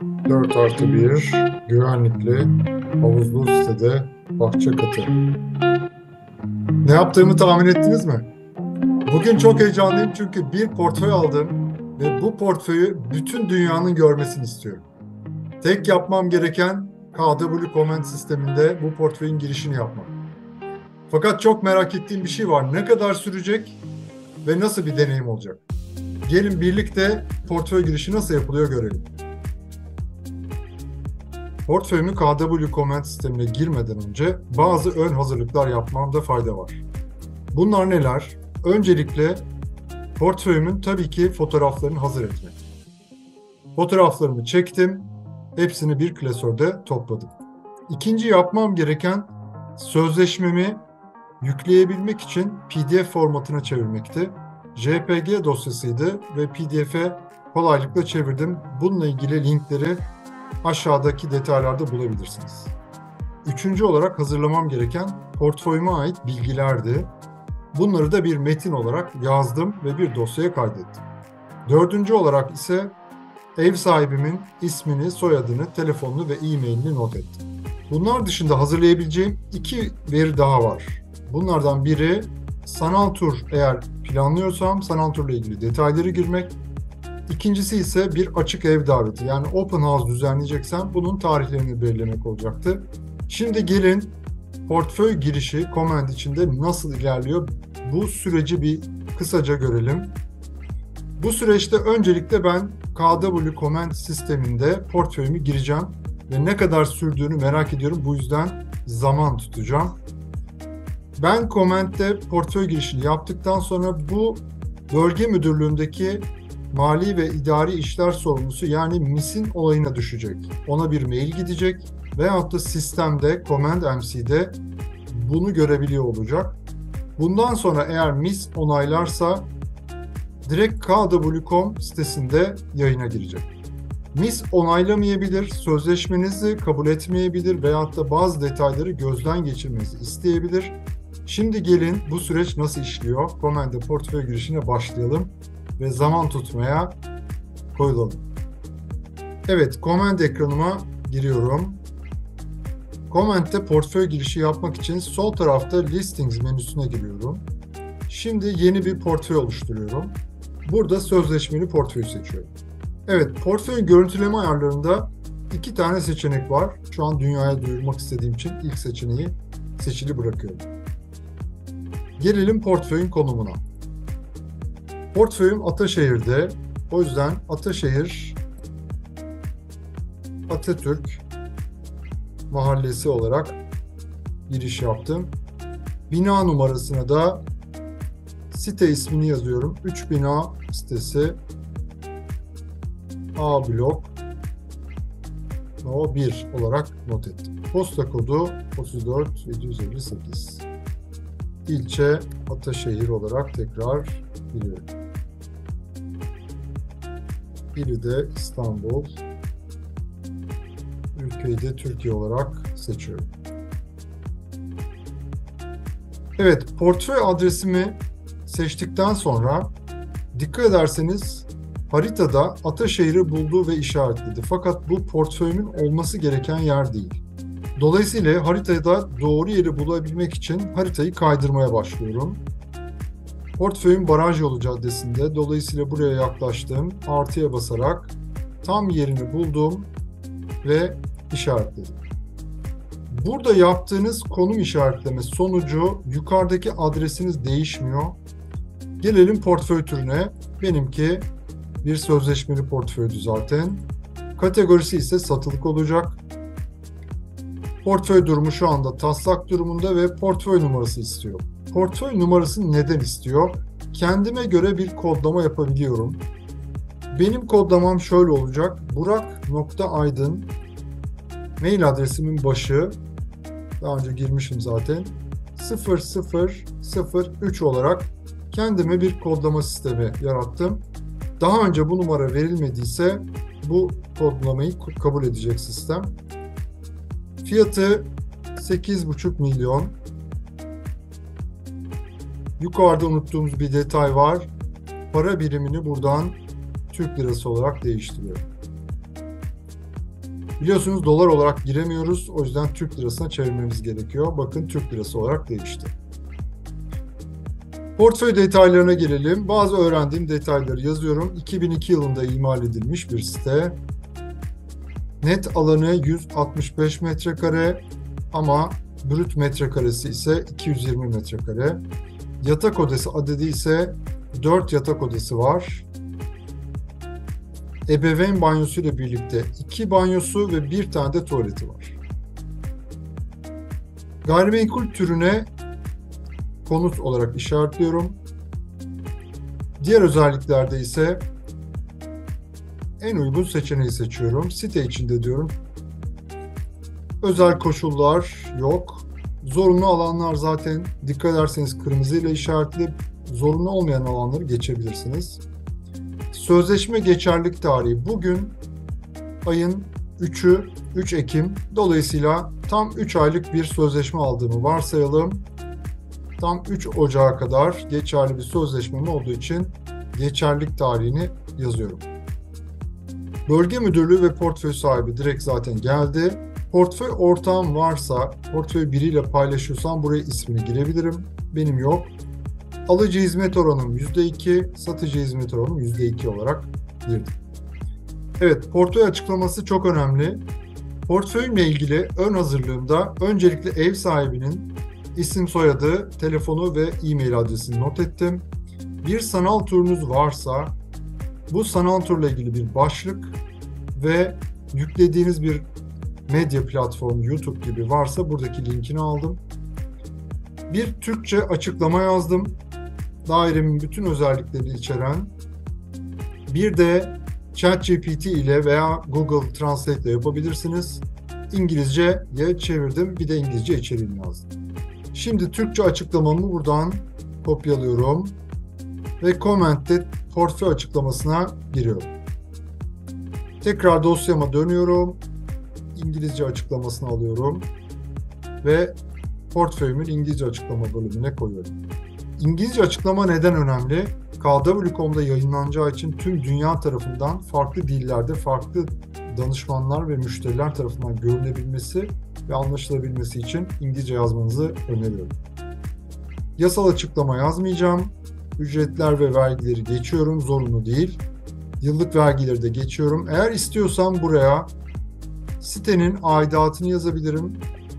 4+1 güvenlikli havuzlu sitede bahçe katı. Ne yaptığımı tahmin ettiniz mi? Bugün çok heyecanlıyım çünkü bir portföy aldım ve bu portföyü bütün dünyanın görmesini istiyorum. Tek yapmam gereken KW Comment sisteminde bu portföyün girişini yapmak. Fakat çok merak ettiğim bir şey var. Ne kadar sürecek ve nasıl bir deneyim olacak? Gelin birlikte portföy girişi nasıl yapılıyor görelim. Portföyümün KW Comment sistemine girmeden önce bazı ön hazırlıklar yapmamda fayda var. Bunlar neler? Öncelikle portföyümün tabii ki fotoğraflarını hazır etmek. Fotoğraflarımı çektim, hepsini bir klasörde topladım. İkinci yapmam gereken sözleşmemi yükleyebilmek için PDF formatına çevirmekti. JPG dosyasıydı ve PDF'e kolaylıkla çevirdim. Bununla ilgili linkleri aşağıdaki detaylarda bulabilirsiniz. Üçüncü olarak hazırlamam gereken portföyüme ait bilgilerdi. Bunları da bir metin olarak yazdım ve bir dosyaya kaydettim. Dördüncü olarak ise ev sahibimin ismini, soyadını, telefonunu ve e-mailini not ettim. Bunlar dışında hazırlayabileceğim iki veri daha var. Bunlardan biri sanal tur, eğer planlıyorsam sanal turla ilgili detayları girmek. İkincisi ise bir açık ev daveti, yani open house düzenleyeceksem bunun tarihlerini belirlemek olacaktı. Şimdi gelin portföy girişi Comment içinde nasıl ilerliyor, bu süreci bir kısaca görelim. Bu süreçte öncelikle ben KW Comment sisteminde portföyümü gireceğim ve ne kadar sürdüğünü merak ediyorum. Bu yüzden zaman tutacağım. Ben Comment'te portföy girişini yaptıktan sonra bu bölge müdürlüğündeki mali ve idari işler sorumlusu, yani MİS'in olayına düşecek. Ona bir mail gidecek veyahut da sistemde Comment MC'de bunu görebiliyor olacak. Bundan sonra eğer MİS onaylarsa direkt KW.com sitesinde yayına girecek. MİS onaylamayabilir, sözleşmenizi kabul etmeyebilir veyahut da bazı detayları gözden geçirmenizi isteyebilir. Şimdi gelin bu süreç nasıl işliyor? Comment'te portföy girişine başlayalım ve zaman tutmaya koyulalım. Evet, Comment ekranıma giriyorum. Comment'te portföy girişi yapmak için sol tarafta Listings menüsüne giriyorum. Şimdi yeni bir portföy oluşturuyorum. Burada sözleşmeli portföy seçiyorum. Evet, portföyün görüntüleme ayarlarında iki tane seçenek var. Şu an dünyaya duyurmak istediğim için ilk seçeneği seçili bırakıyorum. Gelelim portföyün konumuna. Portföyüm Ataşehir'de. O yüzden Ataşehir Atatürk Mahallesi olarak giriş yaptım. Bina numarasına da site ismini yazıyorum. 3 bina sitesi, A blok, No 1 olarak not ettim. Posta kodu 34758. İlçe Ataşehir olarak tekrar giriyorum. İli de İstanbul. Ülkeyi de Türkiye olarak seçiyorum. Evet, portföy adresimi seçtikten sonra dikkat ederseniz haritada Ataşehir'i buldu ve işaretledi. Fakat bu portföyümün olması gereken yer değil. Dolayısıyla haritada doğru yeri bulabilmek için haritayı kaydırmaya başlıyorum. Portföyüm Baraj Yolu Caddesi'nde. Dolayısıyla buraya yaklaştım. Artıya basarak tam yerini buldum ve işaretledim. Burada yaptığınız konum işaretleme sonucu yukarıdaki adresiniz değişmiyor. Gelelim portföy türüne. Benimki bir sözleşmeli portföydü zaten. Kategorisi ise satılık olacak. Portföy durumu şu anda taslak durumunda ve portföy numarası istiyor. Portföy numarasını neden istiyor? Kendime göre bir kodlama yapabiliyorum. Benim kodlamam şöyle olacak. Burak.aydın mail adresimin başı, daha önce girmişim zaten, 0003 olarak kendime bir kodlama sistemi yarattım. Daha önce bu numara verilmediyse bu kodlamayı kabul edecek sistem. Fiyatı 8,5 milyon. Yukarıda unuttuğumuz bir detay var. Para birimini buradan Türk lirası olarak değiştiriyorum. Biliyorsunuz dolar olarak giremiyoruz. O yüzden Türk lirasına çevirmemiz gerekiyor. Bakın Türk lirası olarak değişti. Portföy detaylarına gelelim. Bazı öğrendiğim detayları yazıyorum. 2002 yılında imal edilmiş bir site. Net alanı 165 metrekare ama brüt metrekaresi ise 220 metrekare. Yatak odası adedi ise 4 yatak odası var. Ebeveyn banyosu ile birlikte 2 banyosu ve 1 tane de tuvaleti var. Gayrimenkul türüne konut olarak işaretliyorum. Diğer özelliklerde ise en uygun seçeneği seçiyorum. Site içinde diyorum. Özel koşullar yok. Zorunlu alanlar zaten dikkat ederseniz kırmızı ile işaretli. Zorunlu olmayan alanları geçebilirsiniz. Sözleşme geçerlilik tarihi bugün ayın 3'ü 3 Ekim. Dolayısıyla tam 3 aylık bir sözleşme aldığımı varsayalım. Tam 3 Ocağı kadar geçerli bir sözleşmem olduğu için geçerlilik tarihini yazıyorum. Bölge müdürlüğü ve portföy sahibi direkt zaten geldi. Portföy ortağım varsa, portföy biriyle paylaşıyorsam buraya ismini girebilirim. Benim yok. Alıcı hizmet oranım %2, satıcı hizmet oranım %2 olarak girdim. Evet, portföy açıklaması çok önemli. Portföyle ilgili ön hazırlığımda öncelikle ev sahibinin isim, soyadı, telefonu ve e-mail adresini not ettim. Bir sanal turunuz varsa bu sanal turla ilgili bir başlık ve yüklediğiniz bir medya platformu, YouTube gibi varsa buradaki linkini aldım. Bir Türkçe açıklama yazdım. Dairemin bütün özellikleri içeren. Bir de ChatGPT ile veya Google Translate ile yapabilirsiniz. İngilizce'ye çevirdim. Bir de İngilizce içeriğini yazdım. Şimdi Türkçe açıklamamı buradan kopyalıyorum. Ve Comment'te portföy açıklamasına giriyorum. Tekrar dosyama dönüyorum. İngilizce açıklamasını alıyorum. Ve portföyümün İngilizce açıklama bölümüne koyuyorum. İngilizce açıklama neden önemli? KW.com'da yayınlanacağı için tüm dünya tarafından farklı dillerde farklı danışmanlar ve müşteriler tarafından görünebilmesi ve anlaşılabilmesi için İngilizce yazmanızı öneriyorum. Yasal açıklama yazmayacağım. Ücretler ve vergileri geçiyorum. Zorunlu değil. Yıllık vergileri de geçiyorum. Eğer istiyorsam buraya sitenin aidatını yazabilirim.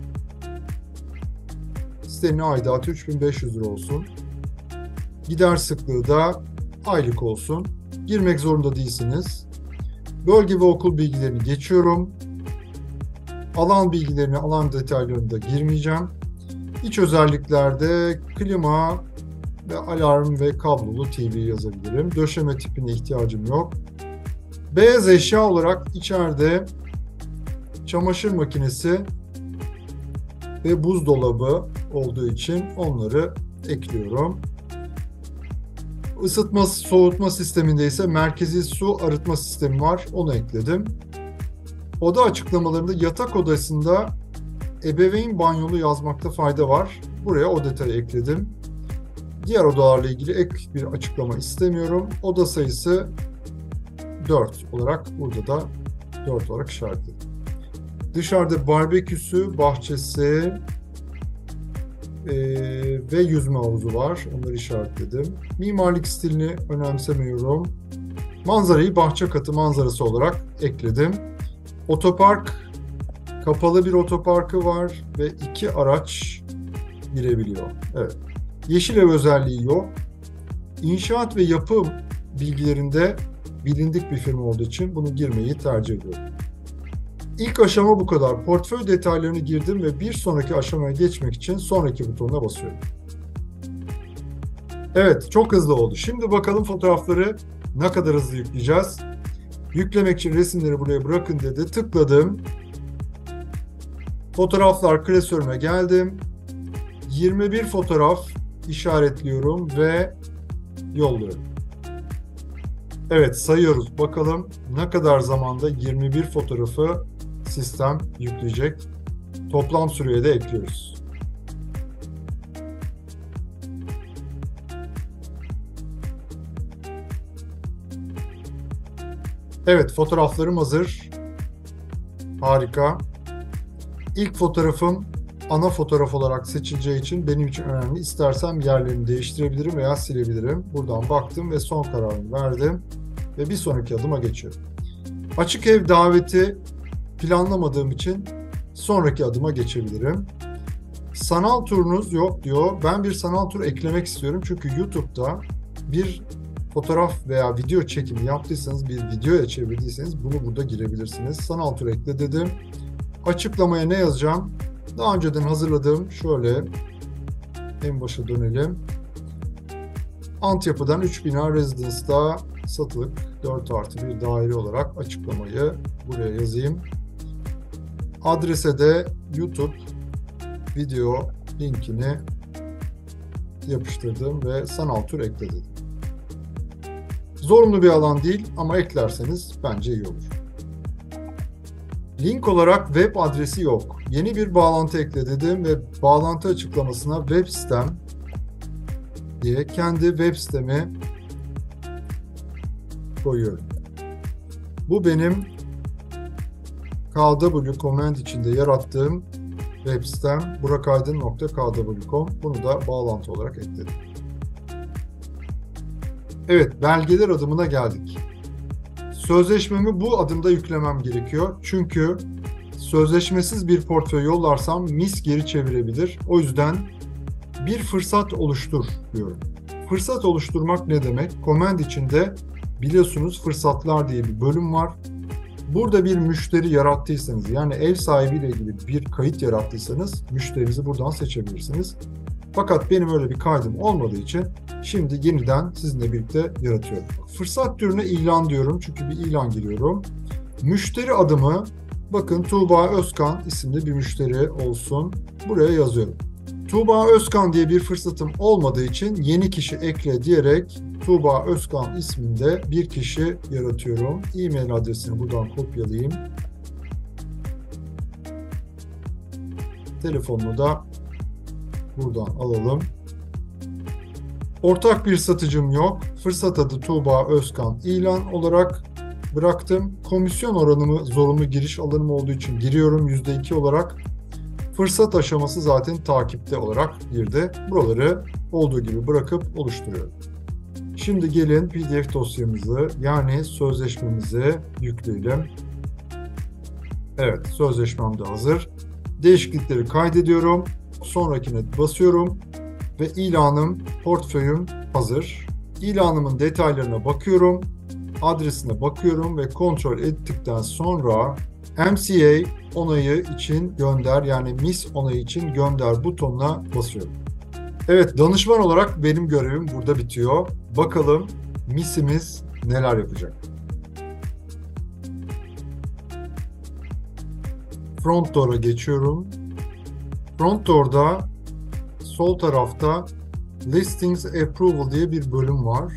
Sitenin aidatı 3.500 lira olsun. Gider sıklığı da aylık olsun. Girmek zorunda değilsiniz. Bölge ve okul bilgilerini geçiyorum. Alan bilgilerini, alan detaylarını da girmeyeceğim. İç özelliklerde klima ve alarm ve kablolu TV yazabilirim. Döşeme tipine ihtiyacım yok. Beyaz eşya olarak içeride çamaşır makinesi ve buzdolabı olduğu için onları ekliyorum. Isıtma, soğutma sisteminde ise merkezi su arıtma sistemi var. Onu ekledim. Oda açıklamalarında yatak odasında ebeveyn banyolu yazmakta fayda var. Buraya o detayı ekledim. Diğer odalarla ilgili ek bir açıklama istemiyorum. Oda sayısı 4 olarak burada da 4 olarak işaretledim. Dışarıda barbeküsü, bahçesi ve yüzme havuzu var. Onları işaretledim. Mimarlık stilini önemsemiyorum. Manzarayı bahçe katı manzarası olarak ekledim. Otopark, kapalı bir otoparkı var ve 2 araç girebiliyor. Evet. Yeşil ev özelliği yok. İnşaat ve yapım bilgilerinde bilindik bir firma olduğu için bunu girmeyi tercih ediyorum. İlk aşama bu kadar. Portföy detaylarını girdim ve bir sonraki aşamaya geçmek için sonraki butonuna basıyorum. Evet, çok hızlı oldu. Şimdi bakalım fotoğrafları ne kadar hızlı yükleyeceğiz. Yüklemek için resimleri buraya bırakın dedi. Tıkladım. Fotoğraflar klasörüme geldim. 21 fotoğraf işaretliyorum ve yolluyorum. Evet, sayıyoruz. Bakalım ne kadar zamanda 21 fotoğrafı sistem yükleyecek. Toplam süreye de ekliyoruz. Evet, fotoğraflarım hazır. Harika. İlk fotoğrafım ana fotoğraf olarak seçileceği için benim için önemli. İstersem yerlerini değiştirebilirim veya silebilirim. Buradan baktım ve son kararımı verdim. Ve bir sonraki adıma geçiyorum. Açık ev daveti planlamadığım için sonraki adıma geçebilirim. Sanal turunuz yok diyor. Ben bir sanal tur eklemek istiyorum. Çünkü YouTube'da bir fotoğraf veya video çekimi yaptıysanız, bir videoya çevirdiyseniz bunu burada girebilirsiniz. Sanal tur ekle dedim. Açıklamaya ne yazacağım? Daha önceden hazırladığım, şöyle en başa dönelim. Antyapı'dan 3 bina Residence'da satılık 4+1 daire olarak açıklamayı buraya yazayım. Adrese de YouTube video linkini yapıştırdım ve sanal tur ekledim. Zorunlu bir alan değil ama eklerseniz bence iyi olur. Link olarak web adresi yok. Yeni bir bağlantı ekle dedim ve bağlantı açıklamasına web sitem diye kendi web sitemi koyuyorum. Bu benim KW Command içinde yarattığım web sitem burakaydın.kw.com. Bunu da bağlantı olarak ekledim. Evet, belgeler adımına geldik. Sözleşmemi bu adımda yüklemem gerekiyor. Çünkü sözleşmesiz bir portföy yollarsam MIS geri çevirebilir. O yüzden bir fırsat oluştur diyorum. Fırsat oluşturmak ne demek? Command içinde biliyorsunuz fırsatlar diye bir bölüm var. Burada bir müşteri yarattıysanız, yani ev sahibiyle ilgili bir kayıt yarattıysanız müşterinizi buradan seçebilirsiniz. Fakat benim öyle bir kaydım olmadığı için şimdi yeniden sizinle birlikte yaratıyorum. Fırsat türüne ilan diyorum çünkü bir ilan giriyorum. Müşteri adımı, bakın Tuğba Özkan isimli bir müşteri olsun. Buraya yazıyorum. Tuğba Özkan diye bir fırsatım olmadığı için yeni kişi ekle diyerek Tuğba Özkan isminde bir kişi yaratıyorum. E-mail adresini buradan kopyalayayım. Telefonunu da buradan alalım. Ortak bir satıcım yok. Fırsat adı Tuğba Özkan ilan olarak bıraktım. Komisyon oranımı zorunlu giriş alanım olduğu için giriyorum %2 olarak. Fırsat aşaması zaten takipte olarak girdi. Buraları olduğu gibi bırakıp oluşturuyorum. Şimdi gelin PDF dosyamızı, yani sözleşmemizi yükleyelim. Evet, sözleşmem de hazır. Değişiklikleri kaydediyorum. Sonrakine basıyorum ve ilanım, portföyüm hazır. İlanımın detaylarına bakıyorum, adresine bakıyorum ve kontrol ettikten sonra MCA onayı için gönder, yani MIS onayı için gönder butonuna basıyorum. Evet, danışman olarak benim görevim burada bitiyor. Bakalım MIS'imiz neler yapacak. Front Door'a geçiyorum. Front Door'da sol tarafta Listings Approval diye bir bölüm var.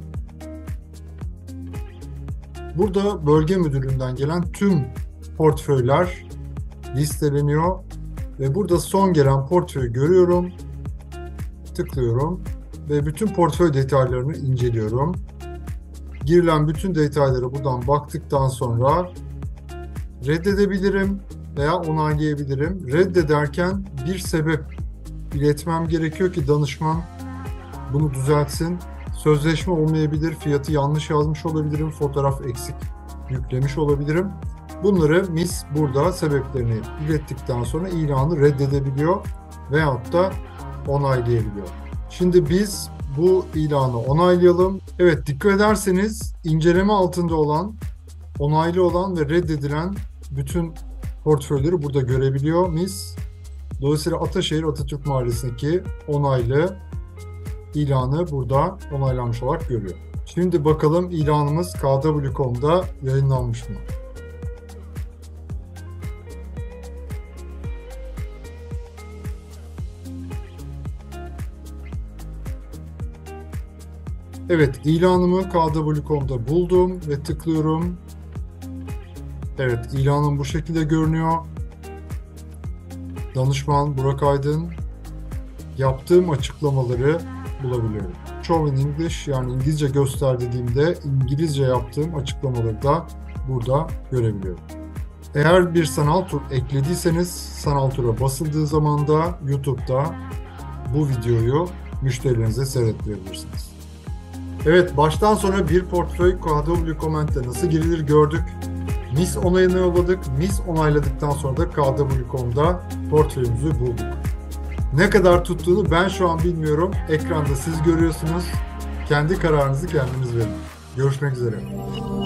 Burada bölge müdürlüğünden gelen tüm portföyler listeleniyor ve burada son gelen portföyü görüyorum. Tıklıyorum ve bütün portföy detaylarını inceliyorum. Girilen bütün detaylara buradan baktıktan sonra reddedebilirim veya onaylayabilirim. Reddederken bir sebep iletmem gerekiyor ki danışman bunu düzeltsin. Sözleşme olmayabilir, fiyatı yanlış yazmış olabilirim, fotoğraf eksik yüklemiş olabilirim. Bunları MIS burada sebeplerini ilettikten sonra ilanı reddedebiliyor veyahut da onaylayabiliyor. Şimdi biz bu ilanı onaylayalım. Evet, dikkat ederseniz inceleme altında olan, onaylı olan ve reddedilen bütün portföyleri burada görebiliyor MIS. Dolayısıyla Ataşehir Atatürk Mahallesi'ndeki onaylı ilanı burada onaylanmış olarak görüyor. Şimdi bakalım ilanımız KW.com'da yayınlanmış mı? Evet, ilanımı KW.com'da buldum ve tıklıyorum. Evet, ilanım bu şekilde görünüyor. Danışman Burak Aydın. Yaptığım açıklamaları bulabiliyorum. Show in English, yani İngilizce göster dediğimde İngilizce yaptığım açıklamaları da burada görebiliyorum. Eğer bir sanal tur eklediyseniz sanal tura basıldığı zaman da YouTube'da bu videoyu müşterilerinize seyrettirebilirsiniz. Evet, baştan sona bir portföy KW Comment'e nasıl girilir gördük. MIS onayını yolladık. MIS onayladıktan sonra da KW.com'da portföyümüzü bulduk. Ne kadar tuttuğunu ben şu an bilmiyorum. Ekranda siz görüyorsunuz. Kendi kararınızı kendiniz verin. Görüşmek üzere.